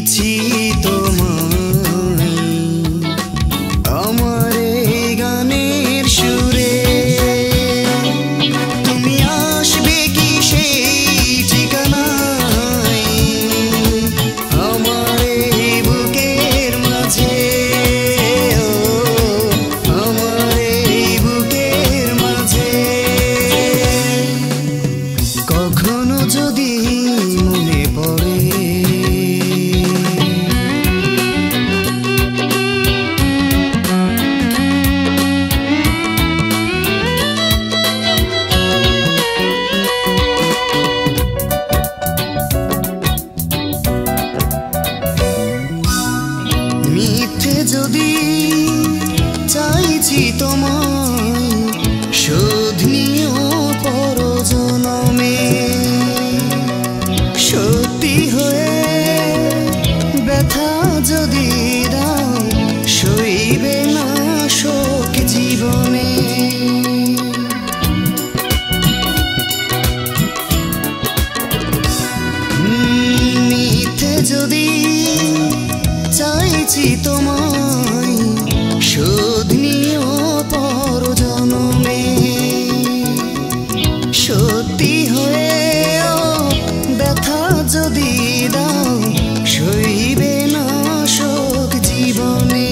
দিয়েছি তোমায় আমার এই গানের সুরে। তুমি আসবে কি সেই ঠিকানায় আমার এই বুকের মাঝে, আমার এই বুকের মাঝে। কখনো যদি মনে পড়ে মিথ্যে যদি চাইছি তোমায় শোধ নিও পরজনমে, সত্যি হয়ে ব্যথা যদি দাও সইবে না শোক জীবনে। মিথ্যে যদি চাইছি তোমায় শোধ নিও পরজনমে, সত্যি হয়েও ব্যথা যদি দাও সইবে না শোক জীবনে।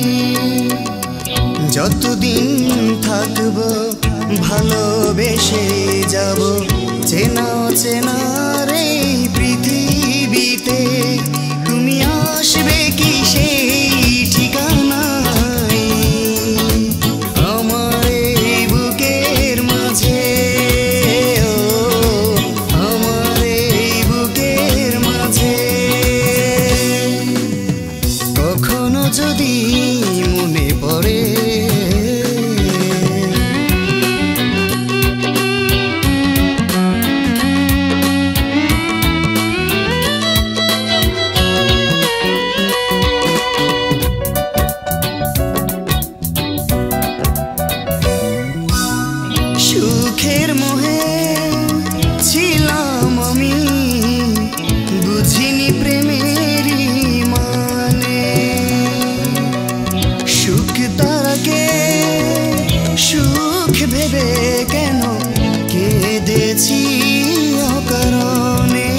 যতদিন থাকব ভালোবেসে যাব চেনা চেনার এই পৃথিবীতে। তুমি আসবে কি সেই ঠিকানায় আমার এই বুকের মাঝে, আমার এই বুকের মাঝে। কখনো যদি মনে পড়ে সুখের মোহে ছিলাম আমি, বুঝিনি প্রেমেরই মানে। সুখ তারাকে সুখ ভেবে কেন কেঁদেছি অকারণে।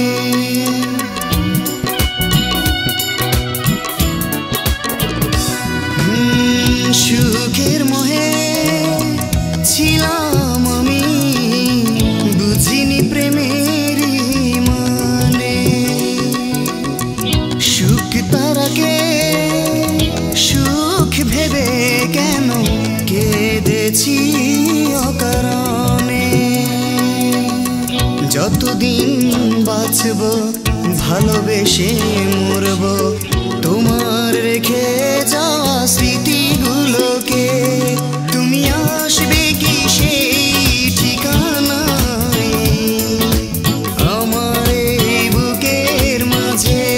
সুখের মোহে ছিলাম আমি, বুঝিনি প্রেমেরই মানে। সুখ তারাকে সুখ ভেবে কেন কেঁদেছি অকারণে। যতদিন বাঁচব ভালোবেসে মরব তোমার রেখে যাওয়া স্মৃতিগুলোকে। তুমি আসবে কি সেই ঠিকানায় আমার এই বুকের মাঝে,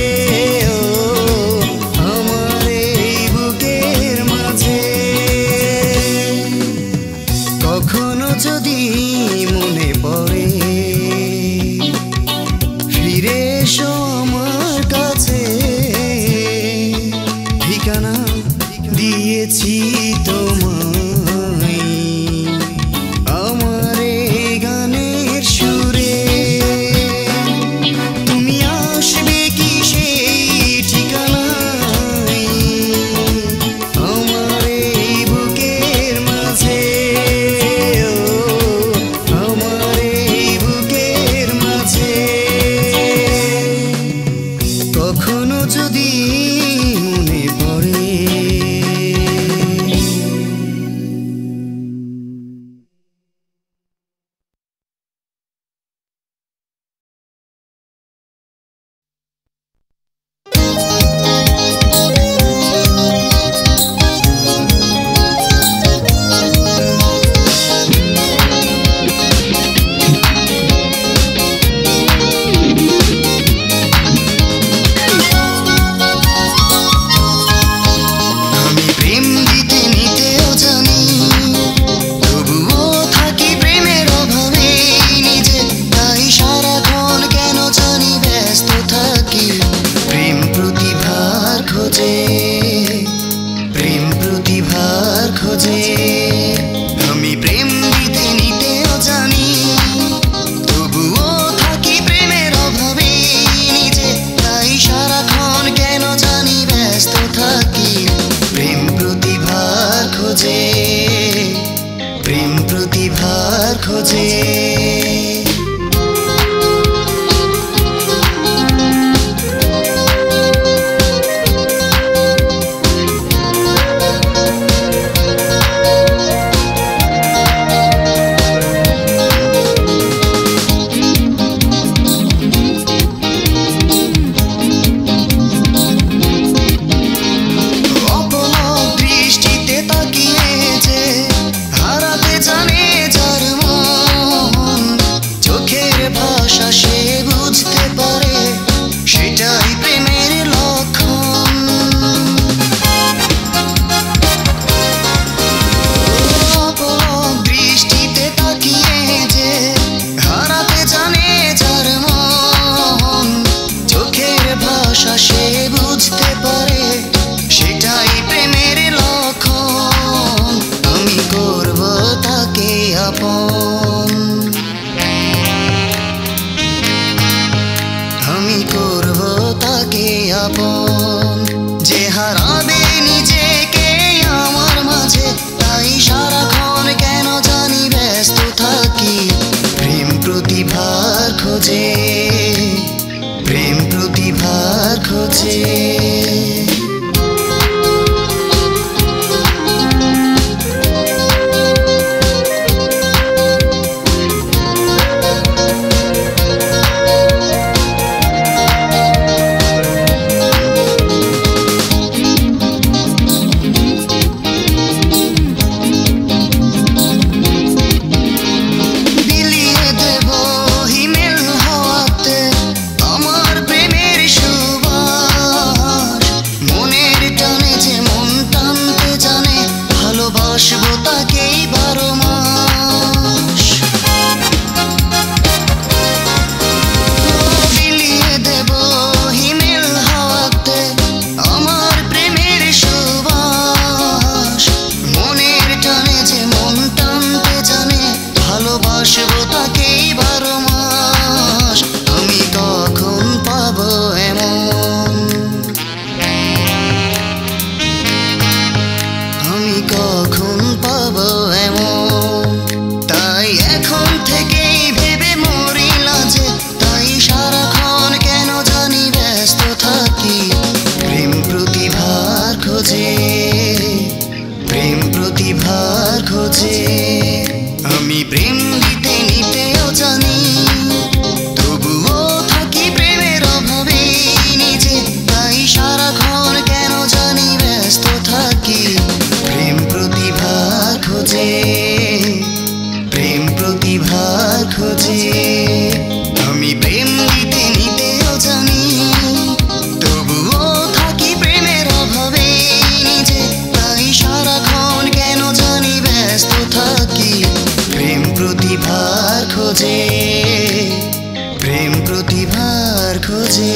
আমার এই বুকের মাঝে। কখনো যদি মনে পড়ে ফিরে এসো আমার কাছে, ঠিকানা দিয়েছি তোমায়। আপন যে হারাবে নিজেকে আমার মাঝে তাই সারাক্ষণ কেন জানি ব্যস্ত থাকি প্রেম প্রতিভার খোঁজে প্রেম প্রতিভার খোঁজে প্রেম প্রতিভার খোঁজে আমি প্রেম দিতে নিতেও জানি তবুও থাকি প্রেমের অভাবে নিজে তাই সারাক্ষণ কেন জানি ব্যস্ত থাকি প্রেম প্রতিভার খোঁজে প্রেম প্রতিভার খোঁজে আমি প্রেম দিতে নিতেও জানি তবুও থাকি প্রেমের অভাবে নিজে তাই সারাক্ষণ কেন জানি ব্যস্ত থাকি প্রেম প্রতিভার খোঁজে প্রেম প্রতিভার খোঁজে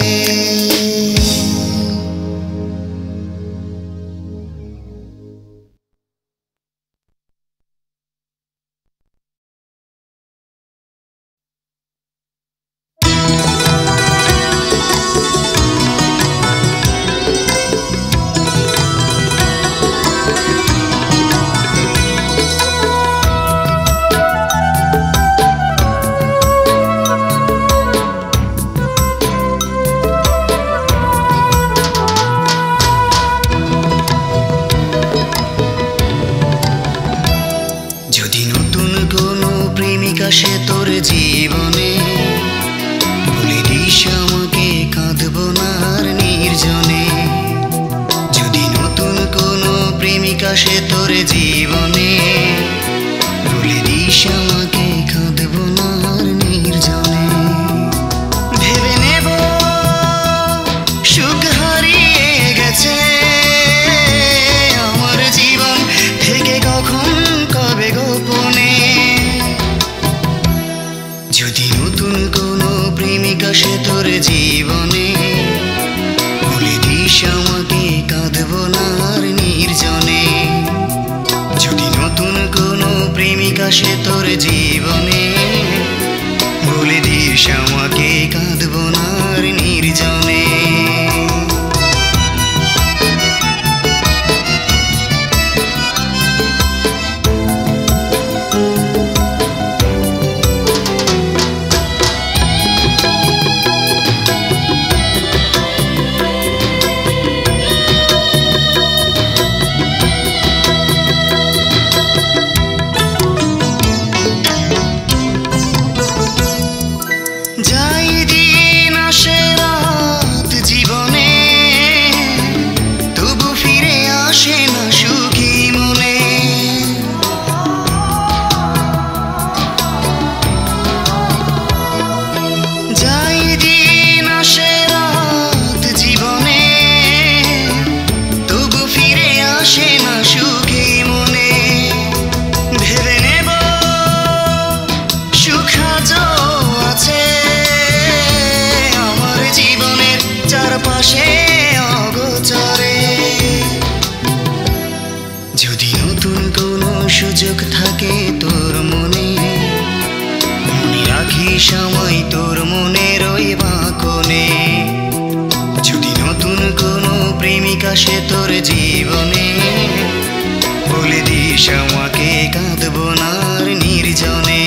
সে তোর জীবনে বলে দিস আমাকে কাঁদবো না আর নির্জনে যদি নতুন কোনো প্রেমিকা সে তোর জীবনে বলে দিস আমাকে কাঁদবো না আর নির্জনে ভেবে নেব সুখ হারিয়ে গেছে আমার জীবন থেকে কখন কবে গোপনে যদি নতুন কোনো প্রেমিকা সে তোর জীবনে বলে দিস আমাকে কাঁদবো না আর নির্জনে যদি নতুন কোনো প্রেমিকা সে তোর জীবনে বলে দিস আমাকে কাঁদবো না আর নির্জনে সুযোগ থাকে তোর মনে মনে রাখিস আমায় তোর মনের আসে তোর জীবনে, বলে দিস আমাকে কাঁদবো না আর নির্জনে।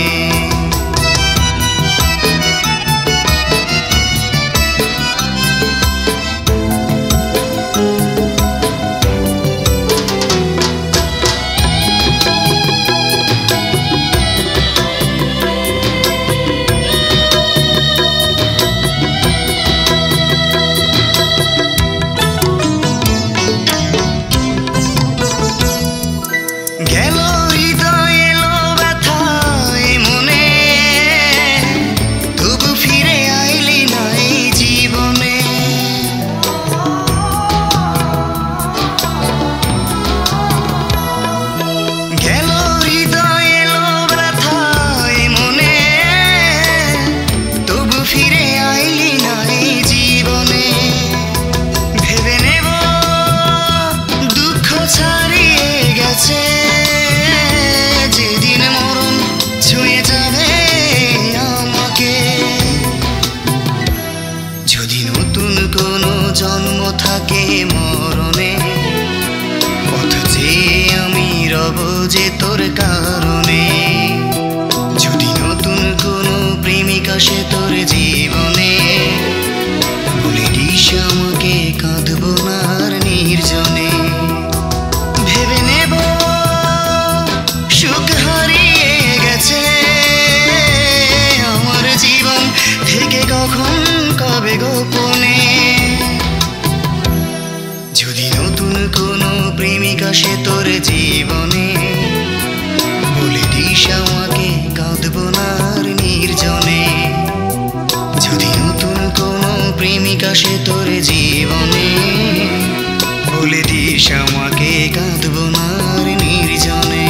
যে তোর কারণে, যদি নতুন কোনো প্রেমিক আসে তোর জীবনে, বলে দিস আমাকে কাঁদবো না আর নির্জনে। ভেবে নেব সুখ হারিয়ে গেছে আমার জীবন থেকে কখন কবে গোপনে, যদি নতুন কোনো প্রেমিক আসে তোর জীবনে, বলে দিস আমাকে কাঁদবো না আর নির্জনে। যদি নতুন কোনো প্রেমিক আসে তোর জীবনে, বলে দিস আমাকে কাঁদবো না আর নির্জনে।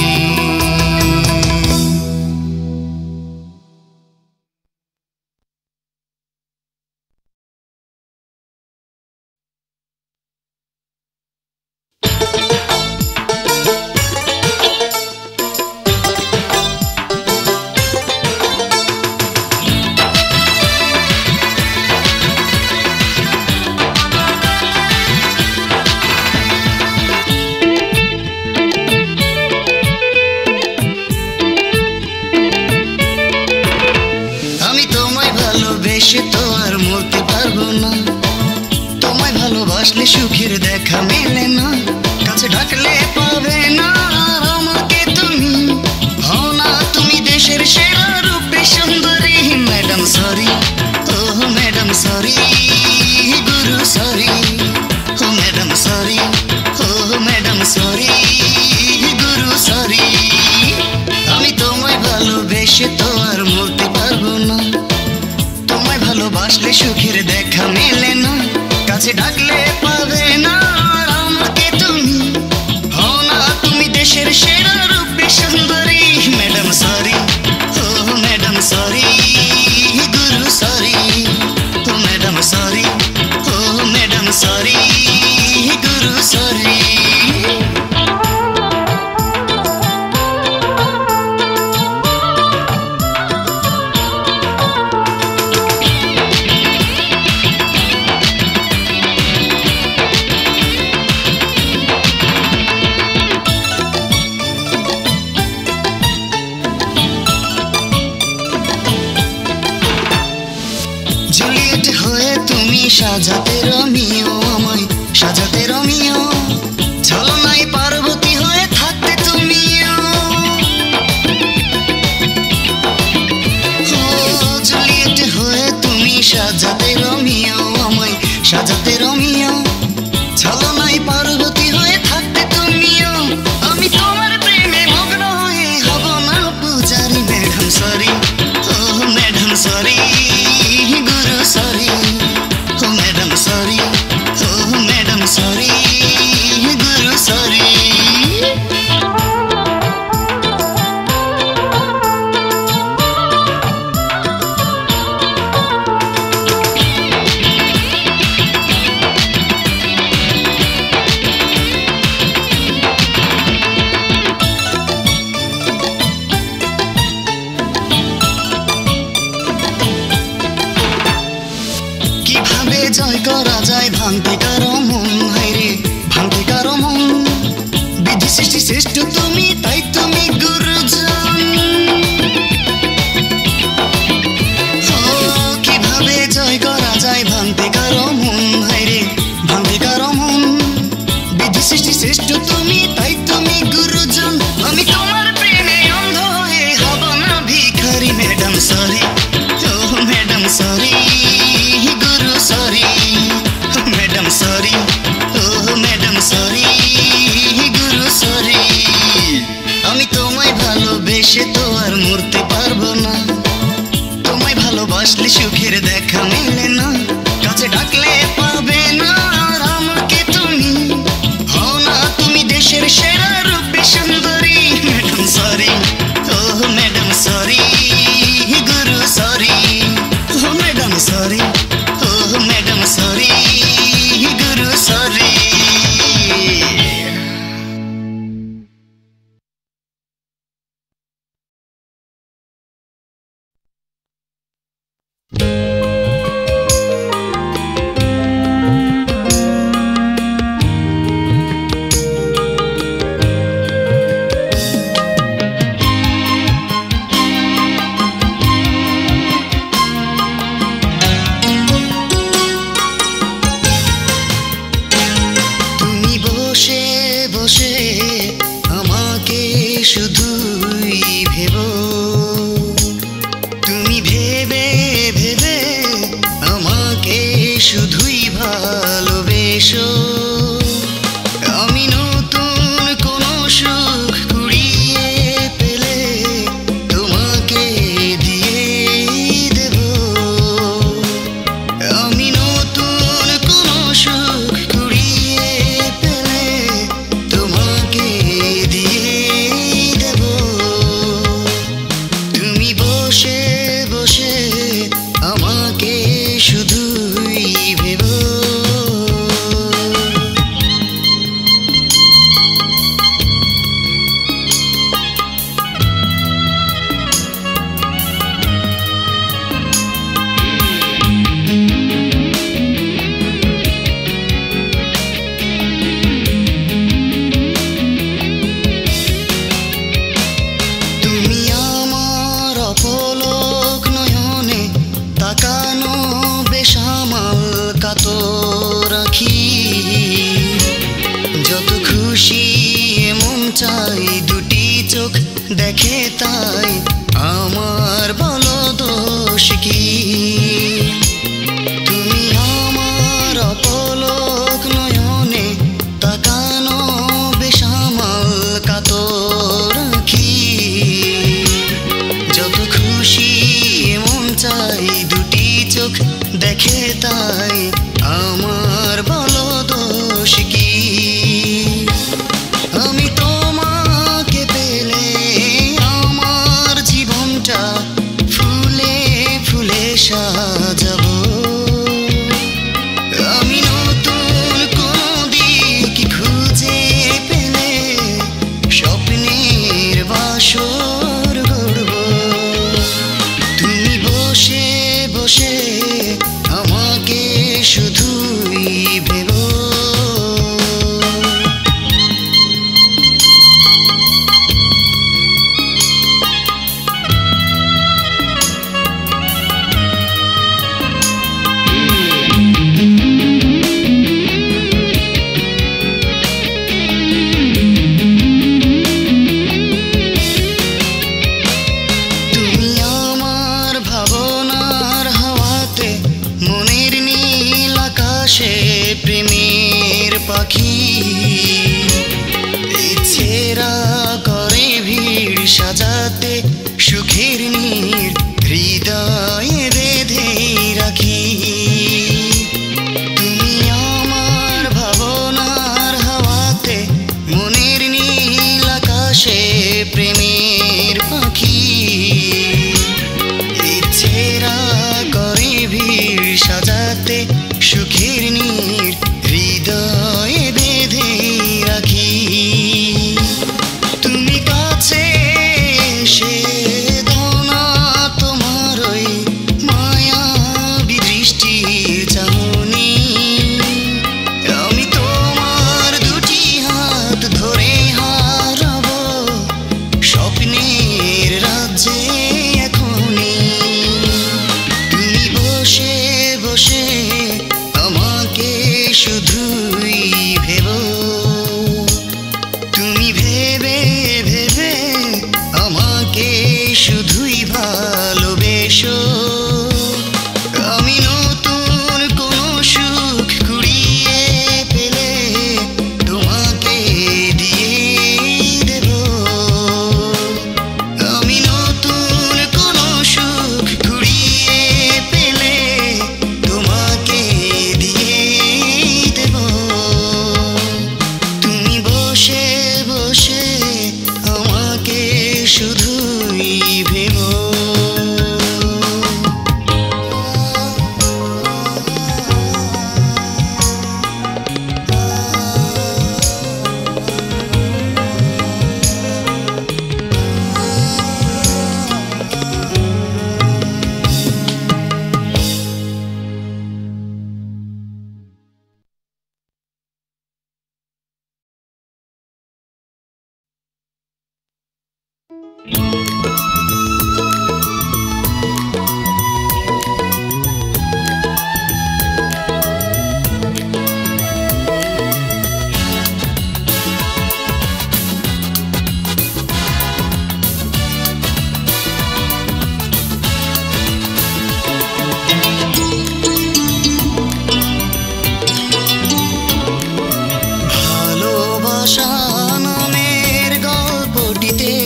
সুখের দেখা মেলে না, কাছে ডাকলে পাবে না আমাকে তুমি, হও না তুমি দেশের সেরা রূপে সুন্দরী। ম্যাডাম সরি, ও ম্যাডাম সরি, গুরু সরি, ও ম্যাডাম সরি, ও ম্যাডাম সরি, গুরু সরি। আমি তোমায় ভালোবেসে তো আর মরতে পারবো না, তোমায় ভালোবাসলে সুখের দেখা মেলে না, কাছে ডাকলে পাবে না আমাকে তুমি, হও না তুমি দেশের সেরা রূপে সুন্দরী। ম্যাডাম সরি, ও ম্যাডাম সরি, গুরু সরি, ও ম্যাডাম সরি, ও ম্যাডাম সরি, গুরু সরি। সাজাতে রমিও, আমায় সাজাতে রমিও, চলো নাই পার্বতী হয়ে থাকতে তুমিও। জুলিয়েট হয়ে তুমি সাজাতে রমিও, আমায় সাজাতে রমিও, চলো নাই পার্বতী হয়ে থাকতে তুমিও। আমি তোমার প্রেমে মগ্ন হয়ে হব না পূজারি। ম্যাডাম সরি, ও ম্যাডাম সরি, গুরু সরি, ম্যাডাম সরি, ও ম্যাডাম সরি, কিভাবে জয় করা যায় ভাঙতে কারো মন, হায়রে ভাঙতে কারো মন। বিধি সৃষ্টি শ্রেষ্ঠ তুমি, তাই তুমি গুরুজন। কিভাবে জয় করা যায় ভাঙতে কারো মন, হায়রে ভাঙতে কারো মন। বিধি সৃষ্টি শ্রেষ্ঠ তুমি, তাই তুমি গুরুজন। আমি তোমার প্রেমে অন্ধ হয়ে হব না ভিখারি। ম্যাডাম সরি, ও ম্যাডাম সরি, গুরু সরি, ম্যাডাম সরি, ও ম্যাডাম সরি, গুরু সরি। আমি তোমায় ভালোবেসে তো আর মরতে পারবো না। তোমায় ভালোবাসলে সুখের দেখা মেলে না, কাছে ডাকলে পাবে না আর আমাকে তুমি। হও না তুমি দেশের সেরা রূপে সুন্দরী। ম্যাডাম সরি, ও ম্যাডাম সরি, গুরু সরি, ও ম্যাডাম সরি, ও ম্যাডাম সরি, গুরু সরি। তুমি বসে বসে আমাকে শুধুই ভেবো, তুমি ভেবে ভেবে আমাকে শুধুই ভালোবেসো। আমি নতুন কোনো সুখ কুড়িয়ে পেলে তোমাকে দিয়ে দেব। আমি নতুন কোনো সুখ কুড়িয়ে পেলে তোমাকে দিয়ে দেব। তুমি বসে বসে আমাকে শুধুই ভেবো। তুমি আমার অপলক নয়নে তাকানো বেসামাল কাতর আঁখি। যত খুশি মন চাই দুটি চোখ দেখে তাই আমার বলো দোষ কি। তুমি আমার অপলক নয়নে তাকানো বেসামাল কাতর আঁখি। যত খুশি মন চাই দুটি চোখ দেখে তাই আমার বলো দোষ কি। আমি তোমাকে পেলে আমার জীবনটা ফুলে ফুলে সাজাবো। আমি নতুন কোনো দিক খুঁজে পেলে স্বপ্নের বাসর গড়ব। তুমি বসে বসে আমাকে শুধুই ভেবো। তুমি আমার ভাবনার হাওয়াতে মনের নীল আকাশে প্রেমের পাখি। ইচ্ছেরা করে ভিড় সাজাতে সুখের নীর হৃদয়ে বেঁধে রাখি। তুমি আমার ভাবনার হাওয়াতে মনের নীল আকাশে প্রেমের পাখি। ইচ্ছেরা করে ভিড় সাজাতে সুখের নীর হৃদয়ে বেঁধে রাখি। তুমি কাছে এসে দাও না তোমার ওই মায়াবী দৃষ্টির চাহ। শুধুই ভেবো, তুমি ভেবে ভেবে আমাকে শুধুই ভালোবেসো। আমি নতুন কোনো সুখ কুড়িয়ে পেলে তোমাকে দিয়ে দেব। আমি নতুন কোনো সুখ কুড়িয়ে পেলে তোমাকে দিয়ে দেব। তুমি বসে বসে আমাকে শুধুই ভেবো। ভালোবাসা নামের গল্পটিতে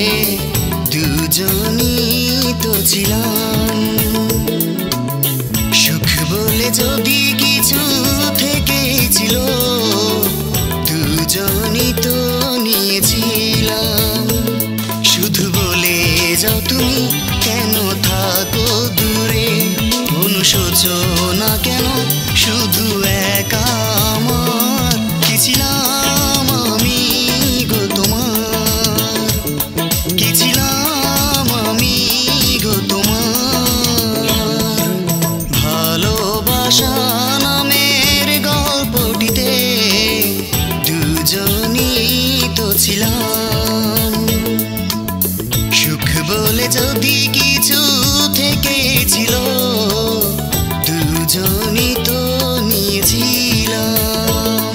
দুজনই তো ছিলাম। সুখ বলে যদি কিছু থেকেছিল দুজনই তো নিয়েছিলাম। শুধু বলে যাও তুমি কেন থাকো দূরে, অনুশোচনা কেন শুধু একা আমার। কি ছিলাম আমি গো তোমার, কি ছিলাম আমি গো তোমার। ভালোবাসা নামের গল্পটিতে দুজনই তো ছিলাম। সুখ বলে যদি কিছু থেকেছিল দুজনই তো নিয়েছিলাম।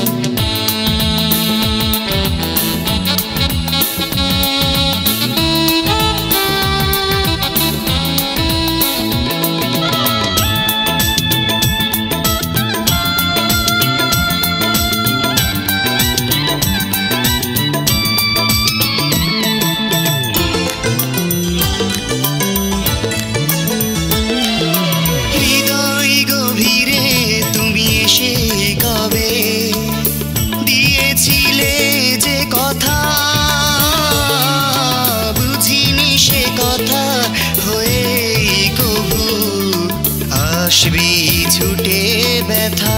হৃদয় গভীরে তুমি এসে কবে দিয়েছিলে যে কথা, বুঝিনি সে কথা হয়ে কবু আসবি ছুটে ব্যথা।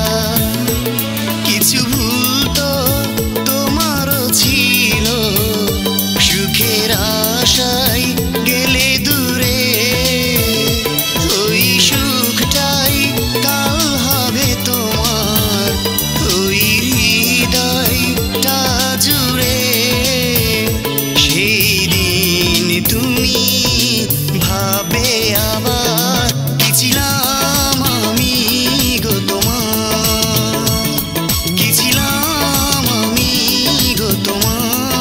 কিছু ভুল তো তোমারও ছিল, সুখের আশায় গেলে দূরে। ওই সুখটাই কাল হবে তোমার, ওই হৃদয়টা জুড়ে। সেই দিন তুমি ভাবে আবার কি ছিলাম আমি গো তোমার, কি ছিলাম আমি গো তোমার।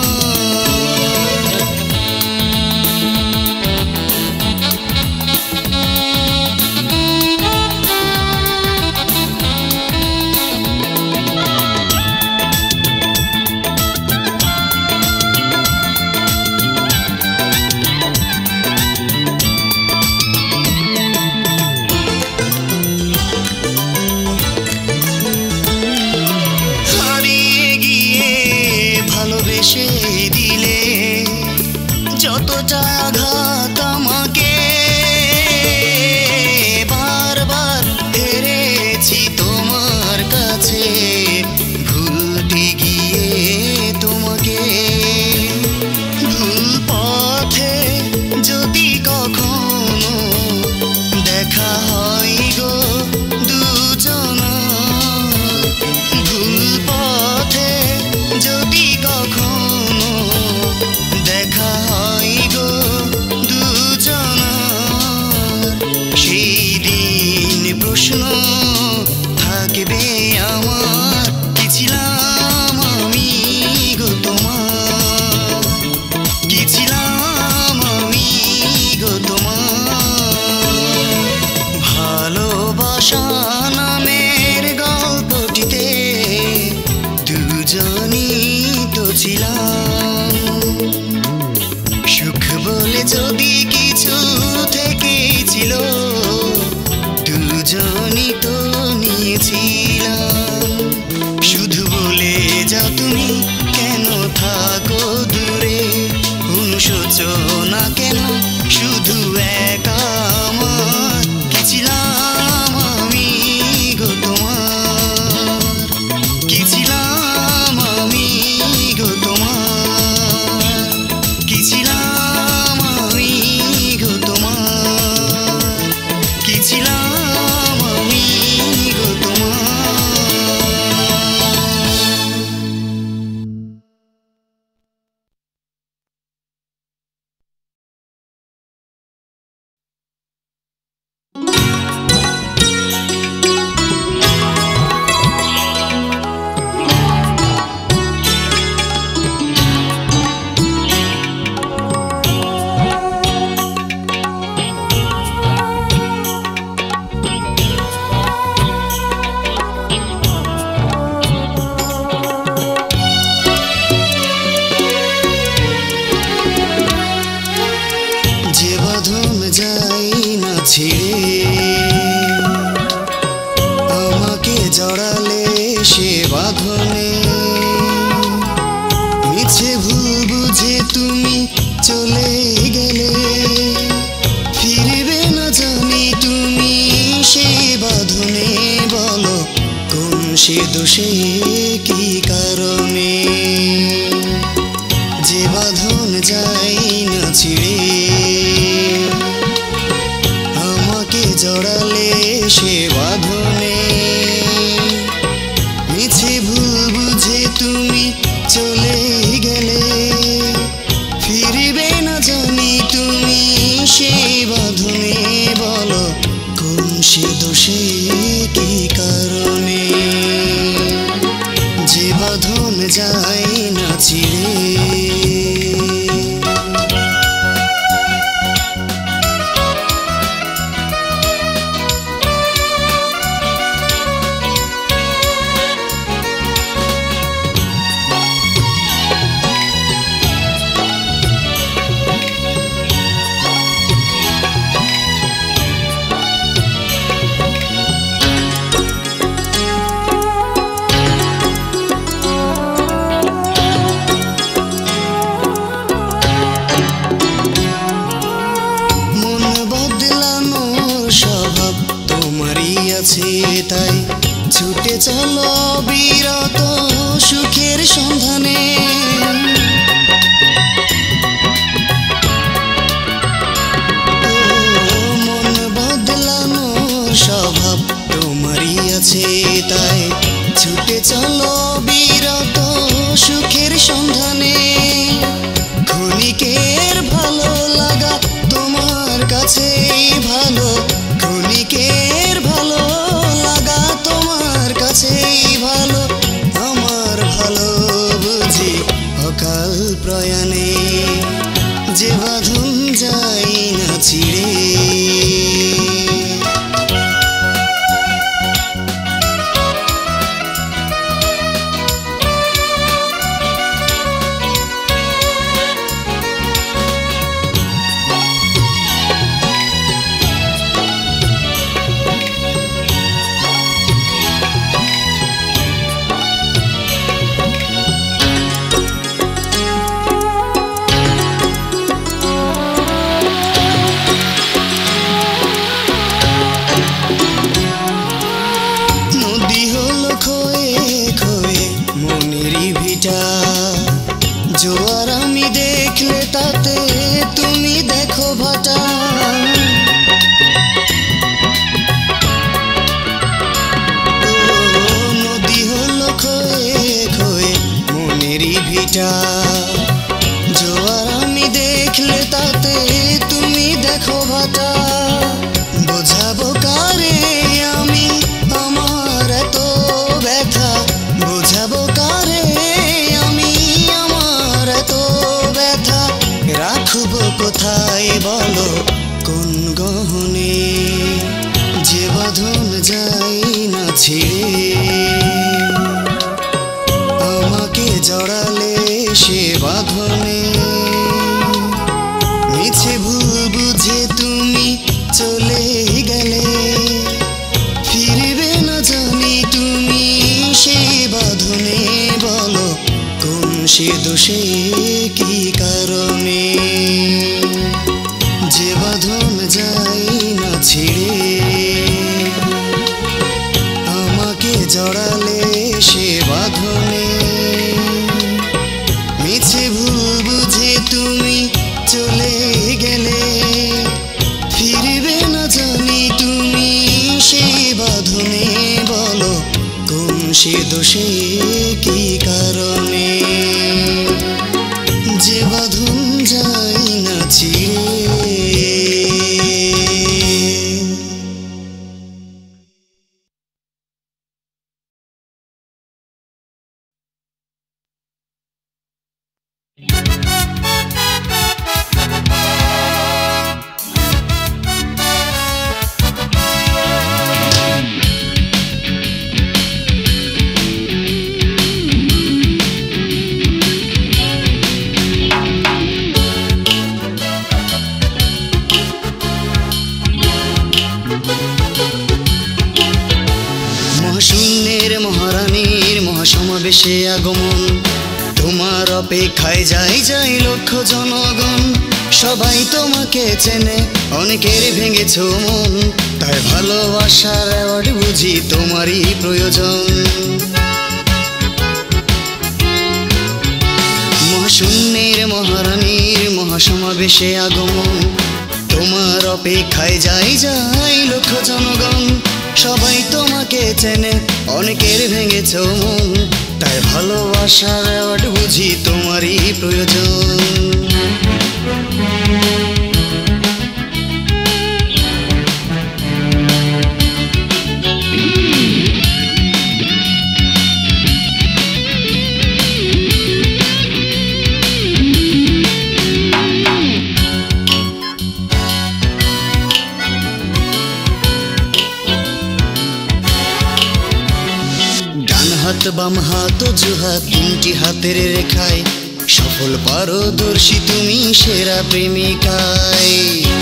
হারিয়ে গিয়ে ভালোবেসে দিলে যতটা আঘাত আমাকে, বারবার হেরেছি তোমার কাছে ভুলতে গিয়ে তোমাকে। ভুল পথে যদি কখনো দেখা হয় গো দুজনার, ভুল পথে যদি কখনো দেখা হয় গো দুজনার, সেই দিন প্রশ্ন থাকবে জড়ালে সে বাঁধনে মিছে ভুল বুঝে তুমি চলে গেলে ফিরবে না জানি তুমি সে বাঁধনে বলো কোন সে দোষে কি কারণে যে বাঁধন যায় না ছিঁড়ে আমাকে জড়ালে সে বাঁধনে মিছে ভুল বুঝে তুমি চলে গেলে ফিরবে না জানি তুমি সে বাঁধনে বলো কোন সে দোষে কি কারণে যে বাঁধন যায় না ছিঁড়ে তাই ছুটে চলো বিরত সুখের সন্ধানে মন বদলানোর স্বভাব তোমারই আছে তাই ছুটে চলো বিরত সুখের সন্ধানে ক্ষণিকের ভালো লাগা তোমার কাছেই ভালো ক্ষণিকের ভালো তোমার কাছেই ভালো আমার ভালো বুঝি অকাল প্রয়াণে যে বাঁধন যায় না ছিঁড়ে জোয়ার আমি দেখলে তাতে তুমি দেখো ভাটা নদী হলো খয়ে খয়ে মনেরই ভিটা জোয়ার আমি দেখলে তাতে তুমি দেখো ভাটা বোঝাবো কারে আমি আমার এত ব্যথা বোঝাবো কারে রাখবো কোথায় বলো কোন গহনে যে বাঁধন যায় না ছিঁড়ে আমাকে জড়ালে সে বাঁধনে মিছে ভুল বুঝে তুমি চলে গেলে ফিরবে না জানি তুমি সে বাঁধনে বলো কোন সে দোষে কি কারণে যে বাঁধন যায় না ছিঁড়ে আমাকে জড়ালে সে বাঁধনে মিছে ভুল বুঝে তুমি চলে গেলে ফিরবে না জানি তুমি সে বাঁধনে বলো কোন সে দোষে কি কারণে যে বাঁধন যায় না ছিঁড়ে মহাশূন্যের মহারানীর মহাসমাবেশে আগমন, তোমার অপেক্ষায় যাই যাই লক্ষ জনগণ। সবাই তোমাকে চেনে, অনেকের ভেঙেছ মন, তাই ভালোবাসার অ্যাওয়ার্ড বুঝি তোমারই প্রয়োজন। মহাশূন্যের মহারানীর মহাসমাবেশে আগমন, তোমার অপেক্ষায় যাই যাই লক্ষ জনগণ। সবাই তোমাকে চেনে, অনেকের ভেঙেছ মন, তাই ভালোবাসার অ্যাওয়ার্ড বুঝি তোমারই প্রয়োজন। হাত বাম হাত অজুহাত তিনটি হাতের রেখায়, সফল পারদর্শী তুমি সেরা প্রেমিকায়।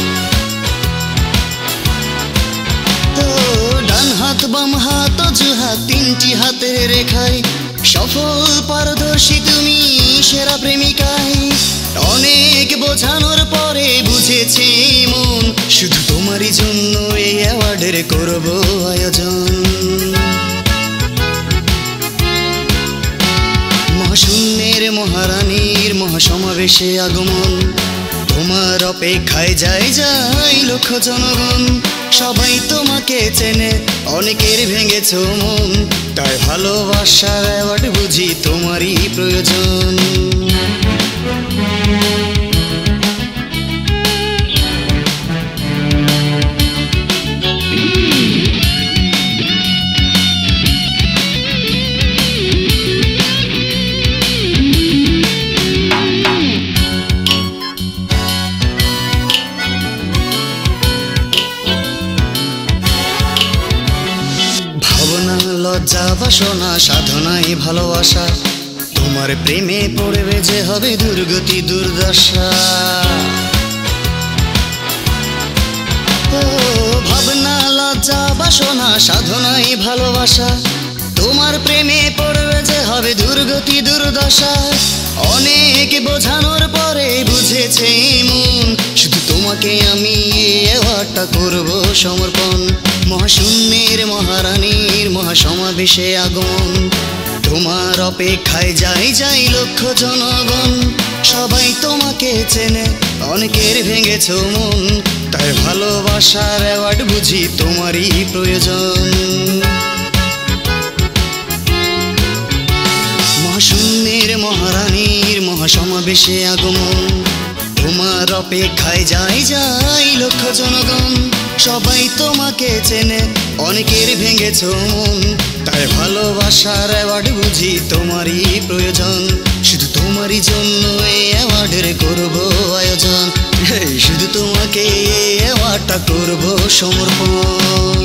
ডান হাত বাম হাত অজুহাত তিনটি হাতের রেখায়, সফল পারদর্শী তুমি সেরা প্রেমিকায়। অনেক বোঝানোর পরে বুঝেছি মন, শুধু তোমারই জন্য এই অ্যাওয়ার্ডের করব আয়োজন। মহাশূন্যের মহারানীর মহাসমাবেশে আগমন, তোমার অপেক্ষায় যাই যাই লক্ষ জনগণ। সবাই তোমাকে চেনে, অনেকের ভেঙেছ মন, তাই ভালোবাসার অ্যাওয়ার্ড বুঝি তোমারই প্রয়োজন। লজ্জা বাসনা সাধনায় ভালোবাসা, তোমার প্রেমে পড়বে যে হবে দুর্গতি দুর্দশা। ভাবনা লজ্জা বাসনা সাধনায় ভালোবাসা, তোমার প্রেমে পড়বে যে হবে দুর্গতি দুর্দশা। অনেক বোঝানোর পরে বুঝেছে মন, শুধু তোমাকে আমি অ্যাওয়ার্ডটা করব সমর্পণ। মহাশূন্যের মহারানীর মহাসমাবেশে আগমন, তোমার অপেক্ষায় যাই যাই লক্ষ জনগণ। সবাই তোমাকে চেনে, অনেকের ভেঙেছ মন, তাই ভালোবাসার অ্যাওয়ার্ড বুঝি তোমারই প্রয়োজন। মহাশূন্যের মহারানীর মহাসমাবেশে আগমন, তোমার অপেক্ষায় যাই যাই লক্ষ জনগণ। সবাই তোমাকে চেনে, অনেকের ভেঙেছ মন, তাই ভালোবাসার অ্যাওয়ার্ড বুঝি তোমারই প্রয়োজন। শুধু তোমারই জন্য এই অ্যাওয়ার্ডের করব আয়োজন, শুধু তোমাকে এই অ্যাওয়ার্ডটা করব সমর্পণ।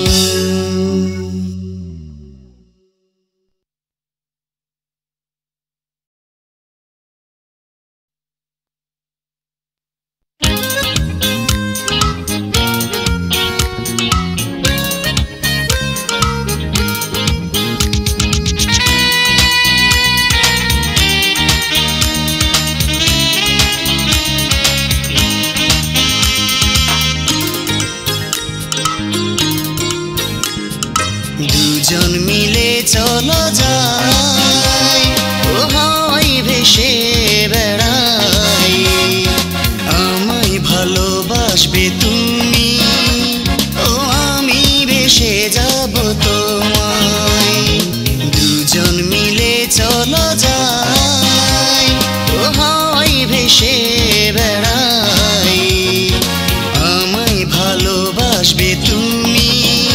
দুজন মিলে চলো যাই, ও হয় ভেসে বেড়াই। আমায় ভালোবাসবে তুমি, ও আমি ভেসে যাব তোমায়। দুজন মিলে চলো যাই, ও হয় ভেসে বেড়াই। আমায় ভালোবাসবে তুমি,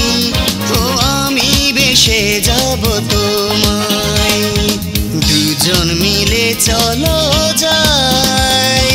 ভেসে যাব তোমায়। দুজন মিলে চলো যাই।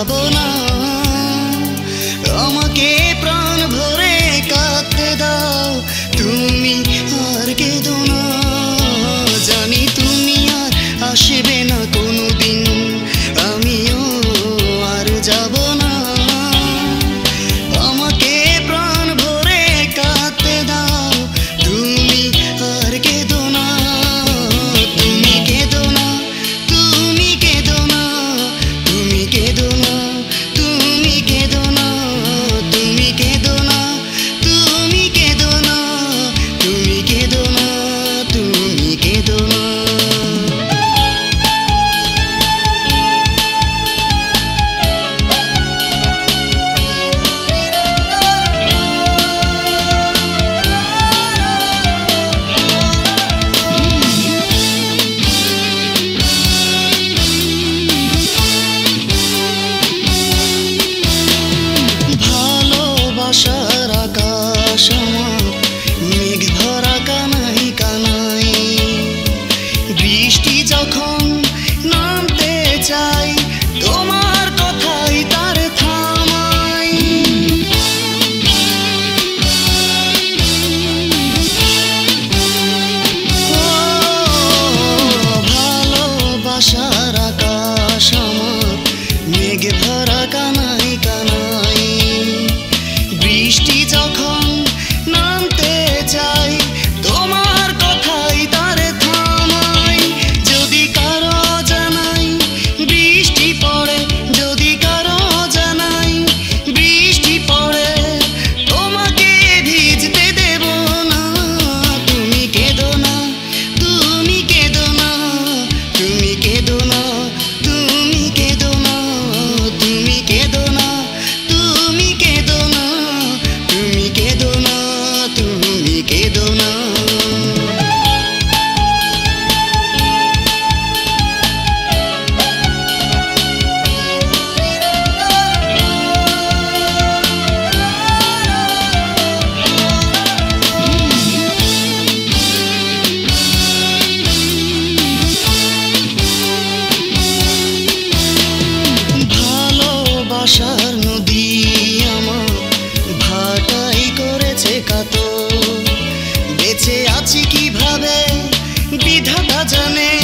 যাব না আমাকে প্রাণ ভরে কাঁদতে দাও তুমি আর কেঁদো না জানি তুমি আর আসবে না কোনোদিন আমিও আর যাব না আমাকে প্রাণ ভরে কাঁদতে দাও তুমি আর কেঁদো না তুমি কেঁদো না তুমি কেঁদো না তুমি কেঁদো না তুমি কেঁদো না তুমি কেঁদো না তুমি কেঁদো না তুমি কেঁদো না তুমি কেঁদো না ভালোবাসার আকাশ আমার মেঘ ভরা কানাই কানাই বৃষ্টি যখন নামতে চাই তোমার কথাই তার থামাই ও ভালোবাসার আকাশ আমার মেঘ ভরা কানাই কানাই বৃষ্টি যখন নামতে চাই তোমার কথাই তারে থামাই যদি কারো জানাই বৃষ্টি পড়ে যদি কারো জানাই বৃষ্টি পড়ে তোমাকে ভিজতে দেব না তুমি কেঁদো না তুমি কেঁদো না তুমি কেঁদো না তুমি কেঁদো না তুমি কেঁদো না তুমি কেঁদো না তুমি কেঁদো না তুমি কেঁদো না ভালোবাসার নদী আমার ভাটাই করেছে কাতো বেঁচে আছি কিভাবে বিধাতা জানে